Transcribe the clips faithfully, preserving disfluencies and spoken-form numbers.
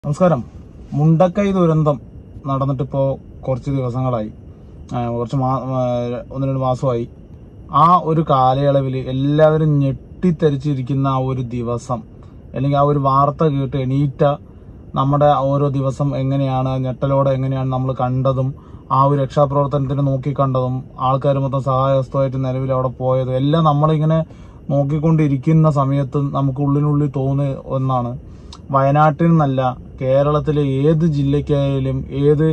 നമസ്കാരം. മുണ്ടക്കൈ ദുരന്തം നടന്നിട്ടിപ്പോൾ കുറച്ച് ദിവസങ്ങളായി, കുറച്ച് മാ ഒന്ന് രണ്ട് മാസമായി. ആ ഒരു കാലയളവിൽ എല്ലാവരും ഞെട്ടിത്തെറിച്ചിരിക്കുന്ന ആ ഒരു ദിവസം, അല്ലെങ്കിൽ ആ ഒരു വാർത്ത കേട്ട് എണീറ്റ നമ്മുടെ ഓരോ ദിവസം എങ്ങനെയാണ്, ഞെട്ടലോടെ എങ്ങനെയാണ് നമ്മൾ കണ്ടതും, ആ ഒരു രക്ഷാപ്രവർത്തനത്തിന് നോക്കിക്കണ്ടതും, ആൾക്കാർ മൊത്തം സഹായഹസ്തമായിട്ട് നിലവിൽ അവിടെ പോയതും എല്ലാം നമ്മളിങ്ങനെ നോക്കിക്കൊണ്ടിരിക്കുന്ന സമയത്ത് നമുക്ക് ഉള്ളിനുള്ളിൽ തോന്നിയ ഒന്നാണ്, വയനാട്ടിൽ നിന്നല്ല കേരളത്തിലെ ഏത് ജില്ലയ്ക്കായാലും ഏത്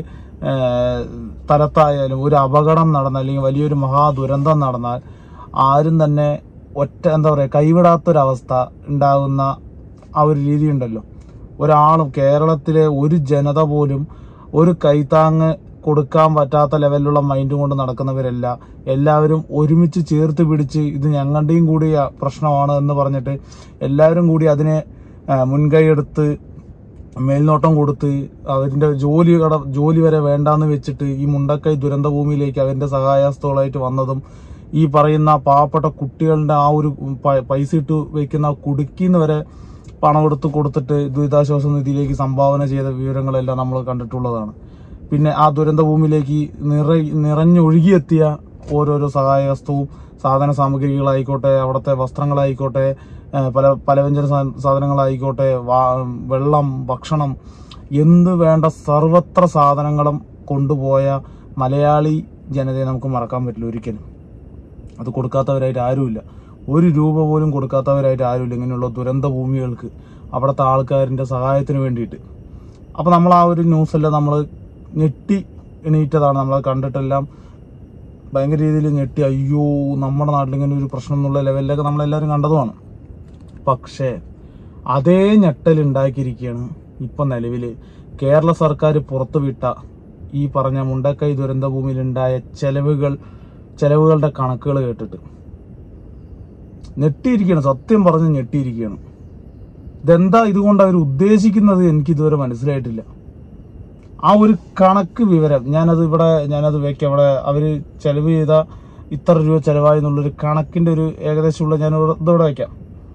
സ്ഥലത്തായാലും ഒരു അപകടം നടന്നാൽ അല്ലെങ്കിൽ വലിയൊരു മഹാദുരന്തം നടന്നാൽ ആരും തന്നെ ഒറ്റ എന്താ പറയുക കൈവിടാത്തൊരവസ്ഥ ഉണ്ടാകുന്ന ആ ഒരു രീതി ഉണ്ടല്ലോ. ഒരാളും കേരളത്തിലെ ഒരു ജനത പോലും ഒരു കൈത്താങ്ങ് കൊടുക്കാൻ പറ്റാത്ത ലെവലിലുള്ള മൈൻഡ് കൊണ്ട് നടക്കുന്നവരല്ല. എല്ലാവരും ഒരുമിച്ച് ചേർത്ത് പിടിച്ച് ഇത് ഞങ്ങളുടെയും കൂടി പ്രശ്നമാണ് എന്ന് പറഞ്ഞിട്ട് എല്ലാവരും കൂടി അതിനെ മുൻകൈയെടുത്ത് മേൽനോട്ടം കൊടുത്ത് അവരുടെ ജോലി കട ജോലി വരെ വേണ്ടാന്ന് വെച്ചിട്ട് ഈ മുണ്ടക്കൈ ദുരന്തഭൂമിയിലേക്ക് അവരുടെ സഹായസ്ഥകളായിട്ട് വന്നതും, ഈ പറയുന്ന പാവപ്പെട്ട കുട്ടികളുടെ ആ ഒരു പൈസ ഇട്ട് വെക്കുന്ന കുടുക്കിന്ന് വരെ പണം എടുത്ത് കൊടുത്തിട്ട് ദുരിതാശ്വാസ നിധിയിലേക്ക് സംഭാവന ചെയ്ത വിവരങ്ങളെല്ലാം നമ്മൾ കണ്ടിട്ടുള്ളതാണ്. പിന്നെ ആ ദുരന്തഭൂമിയിലേക്ക് നിറ നിറഞ്ഞൊഴുകിയെത്തിയ ഓരോരോ സഹായഹസ്തവും, സാധന സാമഗ്രികളായിക്കോട്ടെ, അവിടുത്തെ വസ്ത്രങ്ങളായിക്കോട്ടെ, പല പലവ്യഞ്ജന സാധനങ്ങളായിക്കോട്ടെ, വെള്ളം, ഭക്ഷണം, എന്ത് വേണ്ട സർവത്ര സാധനങ്ങളും കൊണ്ടുപോയ മലയാളി ജനതയെ നമുക്ക് മറക്കാൻ പറ്റില്ല ഒരിക്കലും. അത് കൊടുക്കാത്തവരായിട്ട് ആരുമില്ല, ഒരു രൂപ പോലും കൊടുക്കാത്തവരായിട്ട് ആരുമില്ല ഇങ്ങനെയുള്ള ദുരന്ത ഭൂമികൾക്ക്, അവിടുത്തെ ആൾക്കാരിൻ്റെ സഹായത്തിന് വേണ്ടിയിട്ട്. അപ്പോൾ നമ്മൾ ആ ഒരു ന്യൂസെല്ലാം നമ്മൾ ഞെട്ടി എണീറ്റതാണ്. നമ്മളത് കണ്ടിട്ടെല്ലാം ഭയങ്കര രീതിയിൽ ഞെട്ടി, അയ്യോ നമ്മുടെ നാട്ടിൽ ഇങ്ങനെ ഒരു പ്രശ്നം എന്നുള്ള ലെവലിലൊക്കെ നമ്മളെല്ലാവരും കണ്ടതുമാണ്. പക്ഷേ അതേ ഞെട്ടലുണ്ടാക്കിയിരിക്കുകയാണ് ഇപ്പം നിലവിൽ കേരള സർക്കാർ പുറത്തുവിട്ട ഈ പറഞ്ഞ മുണ്ടക്കൈ ദുരന്തഭൂമിയിലുണ്ടായ ചെലവുകൾ ചെലവുകളുടെ കണക്കുകൾ കേട്ടിട്ട് ഞെട്ടിയിരിക്കുകയാണ്. സത്യം പറഞ്ഞ് ഞെട്ടിയിരിക്കുകയാണ്. ഇതെന്താ ഇതുകൊണ്ട് അവർ ഉദ്ദേശിക്കുന്നത് എനിക്കിതുവരെ മനസ്സിലായിട്ടില്ല. ആ ഒരു കണക്ക് വിവരം ഞാനത് ഇവിടെ ഞാനത് വെക്കാം. അവിടെ അവർ ചെലവ് ചെയ്ത ഇത്ര രൂപ ചെലവായി എന്നുള്ളൊരു കണക്കിൻ്റെ ഒരു ഏകദേശമുള്ള ഞാൻ ഇതോടെ വയ്ക്കാം.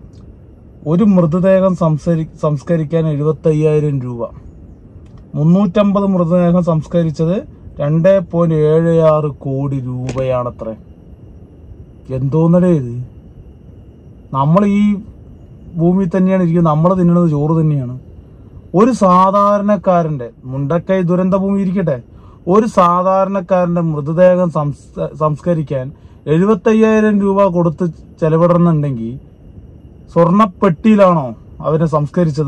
ഒരു മൃതദേഹം സംസ്കരി സംസ്കരിക്കാൻ എഴുപത്തി അയ്യായിരം രൂപ, മുന്നൂറ്റമ്പത് മൃതദേഹം സംസ്കരിച്ചത് രണ്ട് പോയിന്റ് ഏഴ് ആറ് കോടി രൂപയാണത്ര. എന്തോന്നടേ ഇത്? നമ്മൾ ഈ ഭൂമിയിൽ തന്നെയാണ് ഇരിക്കുന്നത്, നമ്മൾ തിന്നുന്നത് ചോറ് തന്നെയാണ്. ഒരു സാധാരണക്കാരൻ്റെ മുണ്ടക്കൈ ദുരന്ത ഭൂമി ഇരിക്കട്ടെ, ഒരു സാധാരണക്കാരൻ്റെ മൃതദേഹം സംസ്കരിക്കാൻ എഴുപത്തി അയ്യായിരം രൂപ കൊടുത്ത് ചെലവിടുന്നുണ്ടെങ്കിൽ സ്വർണപ്പെട്ടിയിലാണോ അവരെ സംസ്കരിച്ചത്?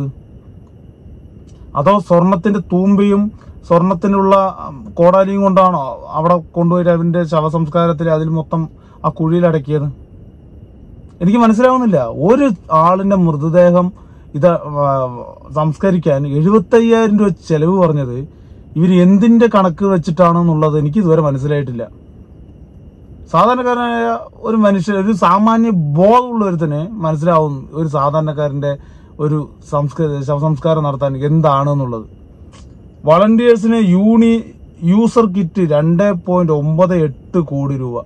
അതോ സ്വർണത്തിന്റെ തൂമ്പയും സ്വർണത്തിനുള്ള കോടാലിയും കൊണ്ടാണോ അവിടെ കൊണ്ടുപോയി അവന്റെ ശവസംസ്കാരത്തിൽ അതിൽ മൊത്തം ആ കുഴിയിലടക്കിയത്? എനിക്ക് മനസ്സിലാവുന്നില്ല. ഒരു ആളിന്റെ മൃതദേഹം ഇത് സംസ്കരിക്കാൻ എഴുപത്തി അയ്യായിരം രൂപ ചെലവ് പറഞ്ഞത് ഇവർ എന്തിന്റെ കണക്ക് വെച്ചിട്ടാണെന്നുള്ളത് എനിക്ക് ഇതുവരെ മനസ്സിലായിട്ടില്ല. സാധാരണക്കാരനായ ഒരു മനുഷ്യൻ, ഒരു സാമാന്യ ബോധമുള്ള ഒരുത്തന് മനസ്സിലാവും ഒരു സാധാരണക്കാരന്റെ ഒരു സംസ്കാര ശവസംസ്കാരം നടത്താൻ എന്താണെന്നുള്ളത്. വളണ്ടിയേഴ്സിന് യൂണി യൂസർ കിറ്റ് രണ്ട് പോയിന്റ് ഒമ്പത് എട്ട് കോടി രൂപ.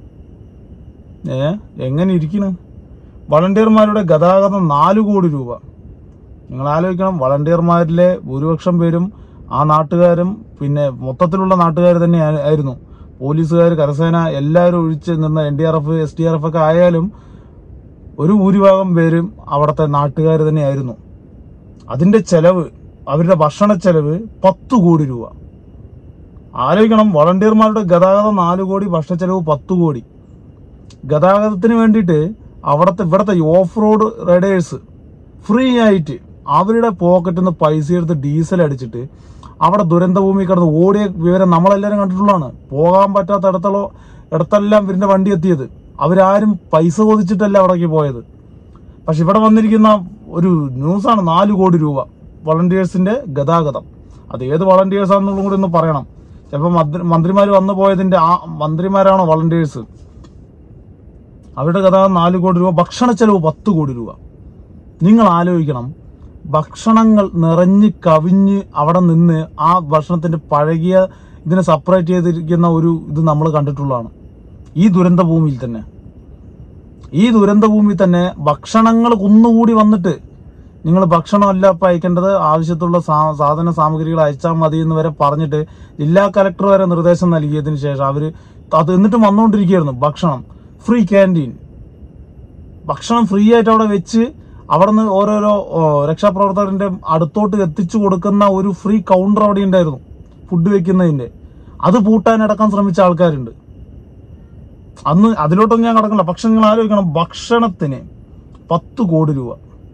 ഏ എങ്ങനെ ഇരിക്കണം? വളണ്ടിയർമാരുടെ ഗതാഗതം നാല് കോടി രൂപ. നിങ്ങൾ ആലോചിക്കണം, വളണ്ടിയർമാരിലെ ഭൂരിപക്ഷം പേരും ആ നാട്ടുകാരും പിന്നെ മൊത്തത്തിലുള്ള നാട്ടുകാർ തന്നെ ആയിരുന്നു. പോലീസുകാർ, കരസേന എല്ലാവരും ഒഴിച്ച് നിന്ന് N D R F S D R F ഒക്കെ ആയാലും ഒരു ഭൂരിഭാഗം പേരും അവിടുത്തെ നാട്ടുകാർ തന്നെയായിരുന്നു. അതിന്റെ ചെലവ്, അവരുടെ ഭക്ഷണ ചെലവ് പത്ത് കോടി രൂപ. ആലോചിക്കണം, വളണ്ടിയർമാരുടെ ഗതാഗതം നാല് കോടി, ഭക്ഷണ ചെലവ് പത്ത് കോടി. ഗതാഗതത്തിന് വേണ്ടിയിട്ട് അവിടുത്തെ ഇവിടുത്തെ ഓഫ് റോഡ് റൈഡേഴ്സ് ഫ്രീ ആയിട്ട് അവരുടെ പോക്കറ്റിൽ നിന്ന് പൈസ എടുത്ത് ഡീസൽ അടിച്ചിട്ട് അവിടെ ദുരന്തഭൂമി കിടന്ന് ഓടിയ വിവരം നമ്മളെല്ലാവരും കണ്ടിട്ടുള്ളതാണ്. പോകാൻ പറ്റാത്ത ഇടത്തോളം ഇടത്തെല്ലാം ഇവരുടെ വണ്ടി എത്തിയത്. അവരാരും പൈസ ചോദിച്ചിട്ടല്ല അവിടേക്ക് പോയത്. പക്ഷെ ഇവിടെ വന്നിരിക്കുന്ന ഒരു ന്യൂസാണ് നാല് കോടി രൂപ വളണ്ടിയേഴ്സിന്റെ ഗതാഗതം. അത് ഏത് വളണ്ടിയേഴ്സ് ആണെന്നുള്ളതും കൂടി ഒന്ന് പറയണം. ചിലപ്പോൾ മന്ത്രി മന്ത്രിമാർ വന്നു പോയതിന്റെ ആ മന്ത്രിമാരാണോ വളണ്ടിയേഴ്സ്? അവരുടെ ഗതാഗതം നാല് കോടി രൂപ, ഭക്ഷണ ചെലവ് പത്ത് കോടി രൂപ. നിങ്ങൾ ആലോചിക്കണം, ഭക്ഷണങ്ങൾ നിറഞ്ഞ് കവിഞ്ഞ് അവിടെ നിന്ന് ആ ഭക്ഷണത്തിന്റെ പഴകിയ ഇതിനെ സെപ്പറേറ്റ് ചെയ്തിരിക്കുന്ന ഒരു ഇത് നമ്മൾ കണ്ടിട്ടുള്ളതാണ് ഈ ദുരന്ത ഭൂമിയിൽ തന്നെ. ഈ ദുരന്ത ഭൂമിയിൽ തന്നെ ഭക്ഷണങ്ങൾ കുന്നുകൂടി വന്നിട്ട് നിങ്ങൾ ഭക്ഷണമല്ല ഇപ്പം അയക്കേണ്ടത്, ആവശ്യത്തുള്ള സാധന സാമഗ്രികൾ അയച്ചാൽ മതി എന്ന് വരെ പറഞ്ഞിട്ട് ജില്ലാ കലക്ടർ വരെ നിർദ്ദേശം നൽകിയതിന് ശേഷം അവർ അത് എന്നിട്ട് വന്നുകൊണ്ടിരിക്കുകയായിരുന്നു. ഭക്ഷണം ഫ്രീ ക്യാൻറ്റീൻ, ഭക്ഷണം ഫ്രീ ആയിട്ട് അവിടെ വെച്ച് അവിടെ നിന്ന് ഓരോരോ രക്ഷാപ്രവർത്തകരുടെ അടുത്തോട്ട് എത്തിച്ചു കൊടുക്കുന്ന ഒരു ഫ്രീ കൗണ്ടർ അവിടെ ഉണ്ടായിരുന്നു ഫുഡ് വെക്കുന്നതിന്റെ. അത് പൂട്ടാനടക്കാൻ ശ്രമിച്ച ആൾക്കാരുണ്ട്. അന്ന് അതിലോട്ടൊന്നും ഞാൻ കടക്കണില്ല. പക്ഷെ നിങ്ങൾ ആലോചിക്കണം, ഭക്ഷണത്തിന് പത്ത് കോടി രൂപ,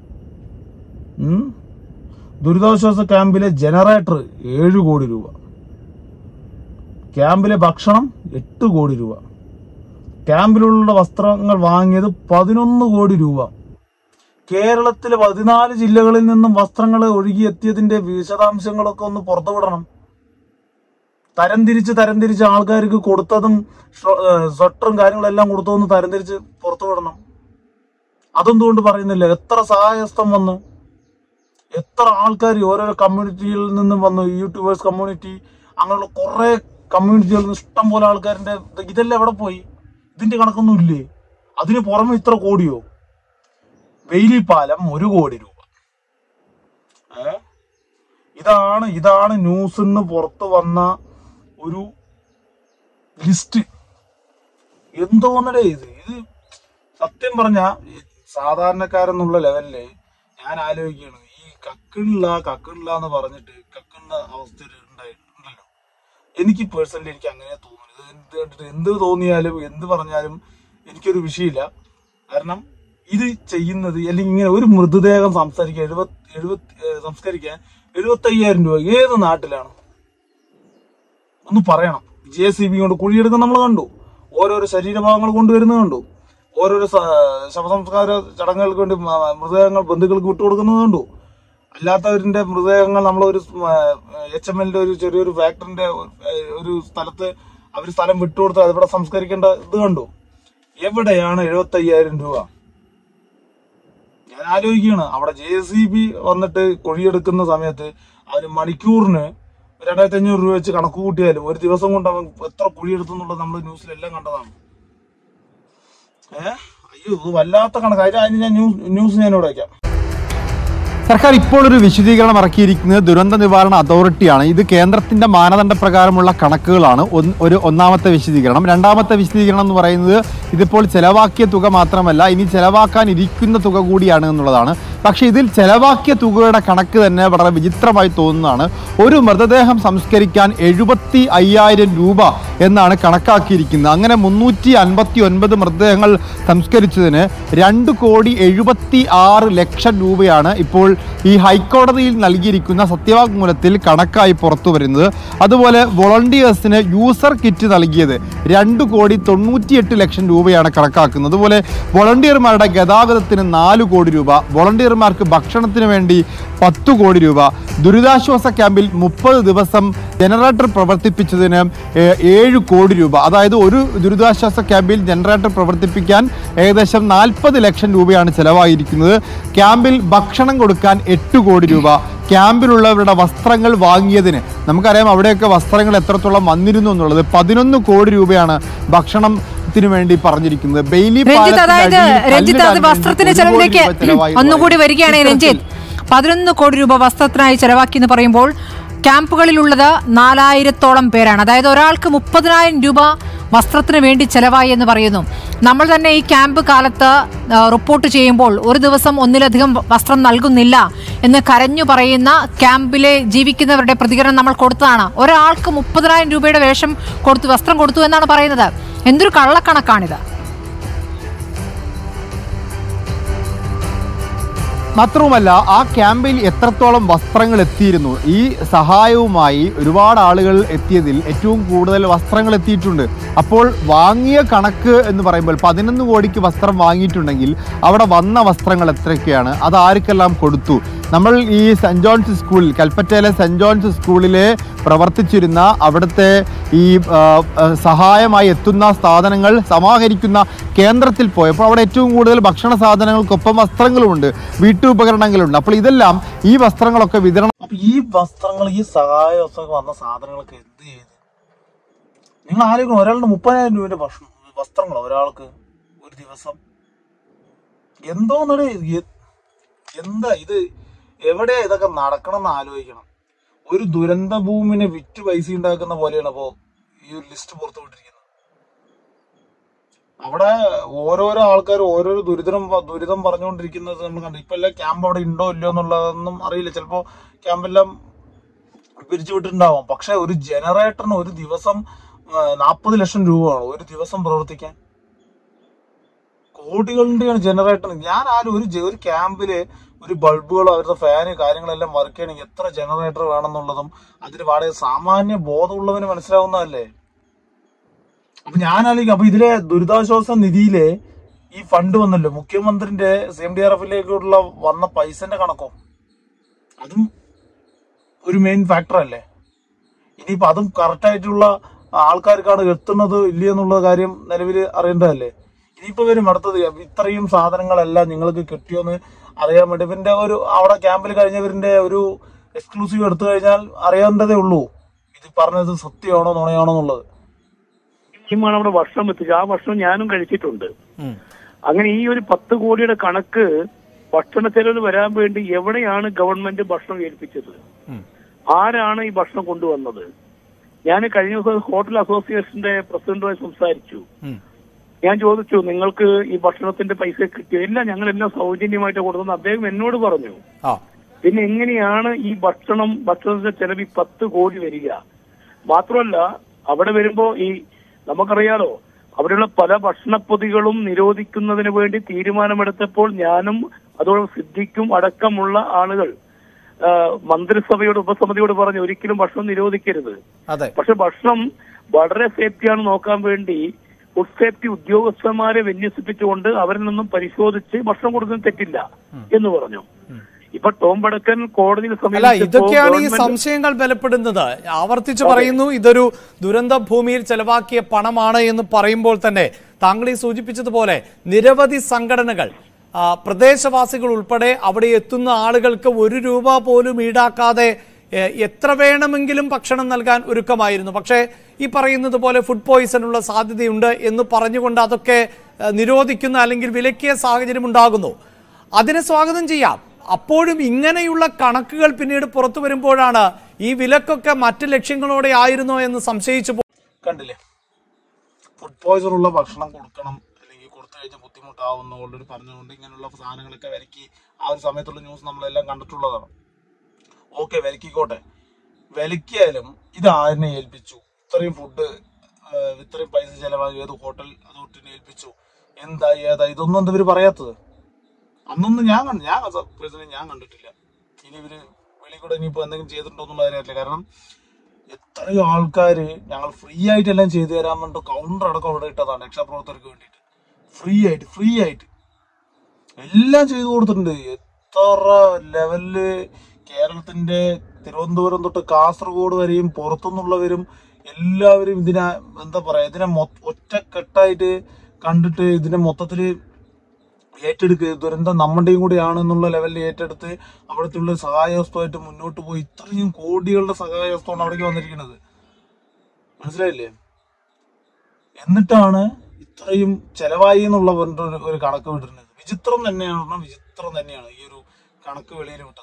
ദുരിതാശ്വാസ ക്യാമ്പിലെ ജനറേറ്റർ ഏഴ് കോടി രൂപ, ക്യാമ്പിലെ ഭക്ഷണം എട്ട് കോടി രൂപ, ക്യാമ്പിലുള്ള വസ്ത്രങ്ങൾ വാങ്ങിയത് പതിനൊന്ന് കോടി രൂപ. കേരളത്തിലെ പതിനാല് ജില്ലകളിൽ നിന്നും വസ്ത്രങ്ങൾ ഒഴുകിയെത്തിയതിന്റെ വിശദാംശങ്ങളൊക്കെ ഒന്ന് പുറത്തുവിടണം. തരംതിരിച്ച് തരംതിരിച്ച് ആൾക്കാർക്ക് കൊടുത്തതും സ്വട്ടറും കാര്യങ്ങളെല്ലാം കൊടുത്തതെന്ന് തരംതിരിച്ച് പുറത്തുവിടണം. അതെന്തുകൊണ്ട് പറയുന്നില്ല? എത്ര സഹായഹസ്തം വന്നു, എത്ര ആൾക്കാർ ഓരോരോ കമ്മ്യൂണിറ്റിയിൽ നിന്നും വന്നു, യൂട്യൂബേഴ്സ് കമ്മ്യൂണിറ്റി, അങ്ങനെയുള്ള കുറെ കമ്മ്യൂണിറ്റികളിൽ നിന്ന് ഇഷ്ടം പോലെ ആൾക്കാരുടെ ഇതെല്ലാം എവിടെ പോയി? ഇതിന്റെ കണക്കൊന്നും ഇല്ലേ? അതിന് പുറമെ ഇത്ര കോടിയോ? വെയിലിപ്പാലം ഒരു കോടി രൂപ. ഏ ഇതാണ് ഇതാണ് ന്യൂസിൽ നിന്ന് പുറത്തു വന്ന ഒരു ലിസ്റ്റ്. എന്തോന്നടേ ഇത് ഇത് സത്യം പറഞ്ഞ സാധാരണക്കാരെന്നുള്ള ലെവലില് ഞാൻ ആലോചിക്കുകയാണ്. ഈ കക്കിണില്ല കക്കിണില്ല എന്ന് പറഞ്ഞിട്ട് കക്കുന്ന അവസ്ഥയിൽ ഉണ്ടായിട്ടുണ്ടല്ലോ. എനിക്ക് പേഴ്സണലി എനിക്ക് അങ്ങനെ തോന്നുന്നു. ഇത് എന്ത് എന്ത് തോന്നിയാലും എന്ത് പറഞ്ഞാലും എനിക്കൊരു വിഷയമില്ല. കാരണം ഇത് ചെയ്യുന്നത്, അല്ലെങ്കിൽ ഇങ്ങനെ ഒരു മൃതദേഹം സംസാരിക്കാൻ എഴുപത് എഴുപത്തി സംസ്കരിക്കാൻ എഴുപത്തി അയ്യായിരം രൂപ ഏത് നാട്ടിലാണ്? ഒന്ന് പറയണം. ജെ സി ബി കൊണ്ട് കുഴിയെടുക്കുന്ന നമ്മൾ കണ്ടു, ഓരോരോ ശരീരഭാഗങ്ങൾ കൊണ്ടുവരുന്നത് കണ്ടു, ഓരോരോ ശവസംസ്കാര ചടങ്ങുകൾക്ക് വേണ്ടി മൃതദേഹങ്ങൾ ബന്ധുക്കൾക്ക് വിട്ടുകൊടുക്കുന്നത് കണ്ടു. അല്ലാത്തവരിന്റെ മൃതദേഹങ്ങൾ നമ്മളൊരു എച്ച് എം എല്ലിന്റെ ഒരു ചെറിയൊരു ഫാക്ടറിന്റെ ഒരു സ്ഥലത്ത് അവർ സ്ഥലം വിട്ടുകൊടുത്ത് അതിവിടെ സംസ്കരിക്കേണ്ട ഇത് കണ്ടു. എവിടെയാണ് എഴുപത്തി അയ്യായിരം രൂപ? ഞാൻ ആലോചിക്കുകയാണ്, അവിടെ ജെ സി ബി വന്നിട്ട് കുഴിയെടുക്കുന്ന സമയത്ത് അവര് മണിക്കൂറിന് രണ്ടായിരത്തി അഞ്ഞൂറ് രൂപ വെച്ച് കണക്ക് കൂട്ടിയാലും ഒരു ദിവസം കൊണ്ട് അവൻ എത്ര കുഴിയെടുത്തു എന്നുള്ളത് നമ്മൾ ന്യൂസിലെല്ലാം കണ്ടതാണ്. ഏഹ് അയ്യോ, വല്ലാത്ത കണക്ക്. അതിന് ഞാൻ ന്യൂസ് ന്യൂസ് ഞാൻ ഇവിടെ വയ്ക്കാം. സർക്കാർ ഇപ്പോൾ ഒരു വിശദീകരണം ഇറക്കിയിരിക്കുന്നത് ദുരന്ത നിവാരണ അതോറിറ്റിയാണ്. ഇത് കേന്ദ്രത്തിന്റെ മാനദണ്ഡ പ്രകാരമുള്ള കണക്കുകളാണ് ഒരു ഒന്നാമത്തെ വിശദീകരണം. രണ്ടാമത്തെ വിശദീകരണം എന്ന് പറയുന്നത് ഇതിപ്പോൾ ചെലവാക്കിയ തുക മാത്രമല്ല, ഇനി ചെലവാക്കാൻ ഇരിക്കുന്ന തുക കൂടിയാണ് എന്നുള്ളതാണ്. പക്ഷേ ഇതിൽ ചെലവാക്കിയ തുകയുടെ കണക്ക് തന്നെ വളരെ വിചിത്രമായി തോന്നുന്നതാണ്. ഒരു മൃതദേഹം സംസ്കരിക്കാൻ എഴുപത്തി അയ്യായിരം രൂപ എന്നാണ് കണക്കാക്കിയിരിക്കുന്നത്. അങ്ങനെ മുന്നൂറ്റി അൻപത്തി ഒൻപത് മൃതദേഹങ്ങൾ സംസ്കരിച്ചതിന് രണ്ട് കോടി എഴുപത്തി ആറ് ലക്ഷം രൂപയാണ് ഇപ്പോൾ ഈ ഹൈക്കോടതിയിൽ നൽകിയിരിക്കുന്ന സത്യവാങ്മൂലത്തിൽ കണക്കായി പുറത്തു വരുന്നത്. അതുപോലെ വോളണ്ടിയേഴ്സിന് യൂസർ കിറ്റ് നൽകിയത് രണ്ട് കോടി തൊണ്ണൂറ്റിയെട്ട് ലക്ഷം രൂപയാണ് കണക്കാക്കുന്നത്. അതുപോലെ വോളണ്ടിയർമാരുടെ ഗതാഗതത്തിന് നാല് കോടി രൂപ, വോളണ്ടിയർമാർക്ക് ഭക്ഷണത്തിന് വേണ്ടി പത്ത് കോടി രൂപ, ദുരിതാശ്വാസ ക്യാമ്പിൽ മുപ്പത് ദിവസം ജനറേറ്റർ പ്രവർത്തിപ്പിച്ചതിന് ഏഴ് കോടി രൂപ. അതായത് ഒരു ദുരിതാശ്വാസ ക്യാമ്പിൽ ജനറേറ്റർ പ്രവർത്തിപ്പിക്കാൻ ഏകദേശം നാൽപ്പത് ലക്ഷം രൂപയാണ് ചെലവായിരിക്കുന്നത്. ക്യാമ്പിൽ ഭക്ഷണം കൊടുക്കാൻ എട്ട് കോടി രൂപ, ക്യാമ്പിലുള്ളവരുടെ വസ്ത്രങ്ങൾ വാങ്ങിയതിന് നമുക്കറിയാം അവിടെയൊക്കെ വസ്ത്രങ്ങൾ എത്രത്തോളം വന്നിരുന്നു എന്നുള്ളത്. പതിനൊന്ന് കോടി രൂപയാണ് ഭക്ഷണം വേണ്ടി പറഞ്ഞിരിക്കുന്നത്. ബെയിലി വസ്ത്രത്തിന്റെ ചെലവിലേക്ക് ഒന്നുകൂടി വരികയാണ് രഞ്ജിത്ത്. പതിനൊന്ന് കോടി രൂപ വസ്ത്രത്തിനായി ചെലവാക്കി എന്ന് പറയുമ്പോൾ ക്യാമ്പുകളിലുള്ളത് നാലായിരത്തോളം പേരാണ്. അതായത് ഒരാൾക്ക് മുപ്പതിനായിരം രൂപ വസ്ത്രത്തിന് വേണ്ടി ചെലവായി എന്ന് പറയുന്നു. നമ്മൾ തന്നെ ഈ ക്യാമ്പ് കാലത്ത് റിപ്പോർട്ട് ചെയ്യുമ്പോൾ ഒരു ദിവസം ഒന്നിലധികം വസ്ത്രം നൽകുന്നില്ല എന്ന് കരഞ്ഞു പറയുന്ന ക്യാമ്പിലെ ജീവിക്കുന്നവരുടെ പ്രതികരണം നമ്മൾ കൊടുത്തതാണ്. ഒരാൾക്ക് മുപ്പതിനായിരം രൂപയുടെ വേഷം കൊടുത്തു, വസ്ത്രം കൊടുത്തു എന്നാണ് പറയുന്നത്. എന്തൊരു കള്ളക്കണക്കാണിത്. മാത്രവുമല്ല ആ ക്യാമ്പിൽ എത്രത്തോളം വസ്ത്രങ്ങൾ എത്തിയിരുന്നു. ഈ സഹായവുമായി ഒരുപാട് ആളുകൾ എത്തിയതിൽ ഏറ്റവും കൂടുതൽ വസ്ത്രങ്ങൾ എത്തിയിട്ടുണ്ട്. അപ്പോൾ വാങ്ങിയ കണക്ക് എന്ന് പറയുമ്പോൾ പതിനൊന്ന് കോടിക്ക് വസ്ത്രം വാങ്ങിയിട്ടുണ്ടെങ്കിൽ അവിടെ വന്ന വസ്ത്രങ്ങൾ എത്രയൊക്കെയാണ്, അത് ആർക്കെല്ലാം കൊടുത്തു? നമ്മൾ ഈ സെൻറ് ജോൺസ് സ്കൂളിൽ, കൽപ്പറ്റയിലെ സെൻറ് ജോൺസ് സ്കൂളിലെ പ്രവർത്തിച്ചിരുന്ന അവിടുത്തെ ഈ സഹായമായി എത്തുന്ന സാധനങ്ങൾ സമാഹരിക്കുന്ന കേന്ദ്രത്തിൽ പോയപ്പോൾ അവിടെ ഏറ്റവും കൂടുതൽ ഭക്ഷണ സാധനങ്ങൾക്കൊപ്പം വസ്ത്രങ്ങളുമുണ്ട്, വീട്ടുപകരണങ്ങളുണ്ട്. അപ്പോൾ ഇതെല്ലാം ഈ വസ്ത്രങ്ങളൊക്കെ വിതരണം. അപ്പൊ ഈ വസ്ത്രങ്ങൾ, ഈ സഹായ വസ്ത്രങ്ങൾ വന്ന സാധനങ്ങളൊക്കെ എന്ത് ചെയ്ത്? നിങ്ങൾ ആലോചിക്കണം, ഒരാളുടെ മുപ്പതിനായിരം രൂപയുടെ ഭക്ഷണം വസ്ത്രങ്ങളോ ഒരാൾക്ക് ഒരു ദിവസം? എന്തോന്നടേ എന്താ ഇത്? എവിടെയാ ഇതൊക്കെ നടക്കണം എന്ന് ആലോചിക്കണം. ഒരു ദുരന്ത ഭൂമിനെ വിറ്റ് പൈസ ഉണ്ടാക്കുന്ന പോലെയാണ് അപ്പോ ഈ ഒരു ലിസ്റ്റ് പുറത്തുവിട്ടിരിക്കുന്നത്. അവിടെ ഓരോരോ ആൾക്കാർ ഓരോരോ ദുരിതം ദുരിതം പറഞ്ഞുകൊണ്ടിരിക്കുന്നത് നമ്മൾ കണ്ടു. ഇപ്പൊ എല്ലാം ക്യാമ്പ് അവിടെ ഉണ്ടോ ഇല്ലയോ എന്നുള്ളതൊന്നും അറിയില്ല. ചിലപ്പോ ക്യാമ്പെല്ലാം പിരിച്ചുവിട്ടിട്ടുണ്ടാവാം. പക്ഷെ ഒരു ജനറേറ്ററിന് ഒരു ദിവസം നാൽപ്പത് ലക്ഷം രൂപയാണ് ഒരു ദിവസം പ്രവർത്തിക്കാൻ. കോടികളുടെയാണ് ജനറേറ്ററിന്. ഞാൻ ആരും ഒരു ഒരു ക്യാമ്പില് ഒരു ബൾബുകളോ അവരുടെ ഫാന് കാര്യങ്ങളെല്ലാം വർക്ക് ചെയ്യണമെങ്കിൽ എത്ര ജനറേറ്റർ വേണമെന്നുള്ളതും അതിന് വളരെ സാമാന്യ ബോധമുള്ളവന് മനസ്സിലാവുന്നതല്ലേ. അപ്പൊ ഞാൻ ആലോചിക്കും, അപ്പൊ ഇതിലെ ദുരിതാശ്വാസ നിധിയിലെ ഈ ഫണ്ട് വന്നല്ലോ, മുഖ്യമന്ത്രിന്റെ സി എം ഡി ആർ എഫിലേക്കുള്ള വന്ന പൈസന്റെ കണക്കോ അതും ഒരു മെയിൻ ഫാക്ടർ അല്ലേ. ഇനിയിപ്പോ അതും കറക്റ്റ് ആയിട്ടുള്ള ആൾക്കാർക്കാണ് എത്തുന്നത് ഇല്ലയെന്നുള്ള കാര്യം നിലവിൽ അറിയേണ്ടതല്ലേ. ഇനിയിപ്പോ വരും അടുത്തത്, ഇത്രയും സാധനങ്ങളെല്ലാം നിങ്ങൾക്ക് കിട്ടിയോന്ന് അറിയാൻ വേണ്ടി ഇവന്റെ ഒരു അവിടെ ക്യാമ്പിൽ കഴിഞ്ഞവരിന്റെ ഒരു എക്സ്ക്ലൂസീവ് എടുത്തു കഴിഞ്ഞാൽ അറിയേണ്ടതേ ഉള്ളൂ ഇത് പറഞ്ഞത് സത്യമാണോ നുണയാണോ എന്നുള്ളത്. അവിടെ ഭക്ഷണം എത്തിച്ചു. ആ ഭക്ഷണം ഞാനും കഴിച്ചിട്ടുണ്ട്. അങ്ങനെ ഈ ഒരു പത്ത് കോടിയുടെ കണക്ക് ഭക്ഷണ ചെലവിൽ വരാൻ വേണ്ടി എവിടെയാണ് ഗവൺമെന്റ് ഭക്ഷണം ഏൽപ്പിച്ചത്? ആരാണ് ഈ ഭക്ഷണം കൊണ്ടുവന്നത്? ഞാൻ കഴിഞ്ഞ ദിവസം ഹോട്ടൽ അസോസിയേഷന്റെ പ്രസിഡന്റുമായി സംസാരിച്ചു. ഞാൻ ചോദിച്ചു, നിങ്ങൾക്ക് ഈ ഭക്ഷണത്തിന്റെ പൈസ കിട്ടിയോ? ഇല്ല, ഞങ്ങളെല്ലാം സൗജന്യമായിട്ട് കൊടുത്തെന്ന് അദ്ദേഹം എന്നോട് പറഞ്ഞു. പിന്നെ എങ്ങനെയാണ് ഈ ഭക്ഷണം ഭക്ഷണത്തിന്റെ ചെലവ് പത്ത് കോടി വരിക? മാത്രമല്ല അവിടെ വരുമ്പോ ഈ നമുക്കറിയാലോ, അവിടെയുള്ള പല ഭക്ഷണപ്പൊതികളും നിരോധിക്കുന്നതിന് വേണ്ടി തീരുമാനമെടുത്തപ്പോൾ ഞാനും അതോടൊപ്പം സിദ്ദിഖും അടക്കമുള്ള ആളുകൾ മന്ത്രിസഭയോട് ഉപസമിതിയോട് പറഞ്ഞു ഒരിക്കലും ഭക്ഷണം നിരോധിക്കരുത്. പക്ഷെ ഭക്ഷണം വളരെ സേഫ്റ്റിയാണ് നോക്കാൻ വേണ്ടി ഫുഡ് സേഫ്റ്റി ഉദ്യോഗസ്ഥന്മാരെ വിന്യസിപ്പിച്ചുകൊണ്ട് അവരിൽ നിന്നും പരിശോധിച്ച് ഭക്ഷണം കൊടുക്കുന്നത് തെറ്റില്ല എന്ന് പറഞ്ഞു. ഇപ്പൊ ടോം വടക്കൻ കോടതിയിൽ അല്ല, ഇതൊക്കെയാണ് ഈ സംശയങ്ങൾ ബലപ്പെടുന്നത്. ആവർത്തിച്ച് പറയുന്നു, ഇതൊരു ദുരന്ത ഭൂമിയിൽ ചെലവാക്കിയ പണമാണ് എന്ന് പറയുമ്പോൾ തന്നെ താങ്കൾ ഈ സൂചിപ്പിച്ചതുപോലെ നിരവധി സംഘടനകൾ, പ്രദേശവാസികൾ ഉൾപ്പെടെ അവിടെ എത്തുന്ന ആളുകൾക്ക് ഒരു രൂപ പോലും ഈടാക്കാതെ എത്ര വേണമെങ്കിലും ഭക്ഷണം നൽകാൻ ഒരുക്കമായിരുന്നു. പക്ഷേ ഈ പറയുന്നത് പോലെ ഫുഡ് പോയിസണുള്ള സാധ്യതയുണ്ട് എന്ന് പറഞ്ഞുകൊണ്ട് അതൊക്കെ നിരോധിക്കുന്ന അല്ലെങ്കിൽ വിലക്കിയ സാഹചര്യം ഉണ്ടാകുന്നു. അതിനെ സ്വാഗതം ചെയ്യാം. അപ്പോഴും ഇങ്ങനെയുള്ള കണക്കുകൾ പിന്നീട് പുറത്തു വരുമ്പോഴാണ് ഈ വിലക്കൊക്കെ മറ്റ് ലക്ഷ്യങ്ങളോടെ ആയിരുന്നോ എന്ന് സംശയിച്ചു. കണ്ടില്ലേ, ഫുഡ് പോയിസൺ ഉള്ള ഭക്ഷണം കൊടുക്കണം അല്ലെങ്കിൽ കൊടുത്തു കഴിഞ്ഞാൽ ബുദ്ധിമുട്ടാവുന്നതുകൊണ്ട് പറഞ്ഞുകൊണ്ട് ഇങ്ങനെയുള്ള സാധനങ്ങളൊക്കെ വിലക്കി ആ ഒരു സമയത്തുള്ള ന്യൂസ് നമ്മളെല്ലാം കണ്ടിട്ടുള്ളതാണ്. ഓക്കെ, വിലക്കിക്കോട്ടെ. വിലക്കിയാലും ഇത് ആരിനെ ഏൽപ്പിച്ചു? ഇത്രയും ഫുഡ് ഇത്രയും പൈസ ചെലവാക്കി ഏത് ഹോട്ടൽ അതോട്ടിനെ ഏൽപ്പിച്ചു? എന്താ ഏതാ ഇതൊന്നും എന്താ ഇവര് പറയാത്തത്? അന്നൊന്നും ഞാൻ കണ്ടു ഞാൻ പേഴ്സണലി ഞാൻ കണ്ടിട്ടില്ല. ഇനി ഇവര് വെളി കൂടെ ഇനിയിപ്പോ എന്തെങ്കിലും ചെയ്തിട്ടുണ്ടോ എന്നും അറിയില്ല. കാരണം എത്രയോ ആൾക്കാര് ഞങ്ങൾ ഫ്രീ ആയിട്ട് എല്ലാം ചെയ്തു തരാൻ വേണ്ടി കൗണ്ടർ അടക്കം ഇവിടെ ഇട്ടതാണ് രക്ഷാപ്രവർത്തകർക്ക് വേണ്ടിയിട്ട്. ഫ്രീ ആയിട്ട് ഫ്രീ ആയിട്ട് എല്ലാം ചെയ്തു കൊടുത്തിട്ടുണ്ട്. എത്ര ലെവലില് കേരളത്തിന്റെ തിരുവനന്തപുരം തൊട്ട് കാസർഗോഡ് വരെയും പുറത്തുനിന്നുള്ളവരും എല്ലാവരും ഇതിനെ എന്താ പറയാ ഇതിനെ ഒറ്റക്കെട്ടായിട്ട് കണ്ടിട്ട് ഇതിനെ മൊത്തത്തില് ഏറ്റെടുക്കുക, ദുരന്തം നമ്മുടെയും കൂടിയാണെന്നുള്ള ലെവലിൽ ഏറ്റെടുത്ത് അവിടുത്തെ ഉള്ള സഹായഹസ്തമായിട്ട് മുന്നോട്ട് പോയി ഇത്രയും കോടികളുടെ സഹായഹസ്തമാണ് അവിടേക്ക് വന്നിരിക്കുന്നത്. മനസ്സിലായില്ലേ? എന്നിട്ടാണ് ഇത്രയും ചെലവായി എന്നുള്ള ഒരു കണക്ക് വിട്ടിരുന്നത്. വിചിത്രം തന്നെയാണ് പറഞ്ഞാൽ വിചിത്രം തന്നെയാണ് ഈ ഒരു കണക്ക് വെളിയിൽ വിട്ടത്.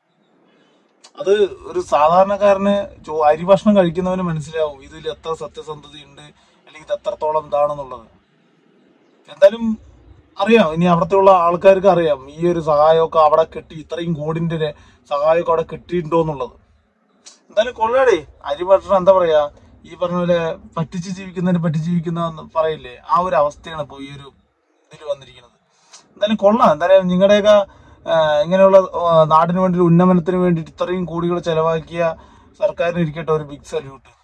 അത് ഒരു സാധാരണക്കാരന് അരി ഭക്ഷണം കഴിക്കുന്നവന് മനസ്സിലാവും ഇതിൽ എത്ര സത്യസന്ധത ഉണ്ട് അല്ലെങ്കിൽ ഇത് എത്രത്തോളം ഇതാണെന്നുള്ളത്. എന്തായാലും അറിയാം, ഇനി അവിടത്തെ ഉള്ള ആൾക്കാർക്ക് അറിയാം ഈ ഒരു സഹായമൊക്കെ അവിടെ കിട്ടി, ഇത്രയും കോടിന്റെ സഹായമൊക്കെ അവിടെ കിട്ടിയിട്ടുണ്ടോ എന്നുള്ളത്. എന്തായാലും കൊള്ളാടേ, അരി ഭക്ഷണം എന്താ പറയാ ഈ പറഞ്ഞ പോലെ പറ്റിച്ച് ജീവിക്കുന്നതിന് പറ്റി ജീവിക്കുന്ന പറയില്ലേ, ആ ഒരു അവസ്ഥയാണ് ഇപ്പോൾ ഈ ഒരു ഇതിൽ വന്നിരിക്കുന്നത്. എന്തായാലും കൊള്ളാം. എന്തായാലും നിങ്ങളുടെയൊക്കെ ഇങ്ങനെയുള്ള നാടിന് വേണ്ടി ഉന്നമനത്തിന് വേണ്ടിയിട്ട് ഇത്രയും കോടികൾ ചെലവാക്കിയ സർക്കാരിന് ഇരിക്കട്ടെ ഒരു ബിഗ് സല്യൂട്ട്.